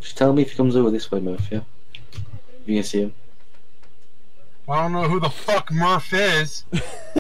Just tell me if he comes over this way, Murph, yeah? If you can see him. I don't know who the fuck Murph is.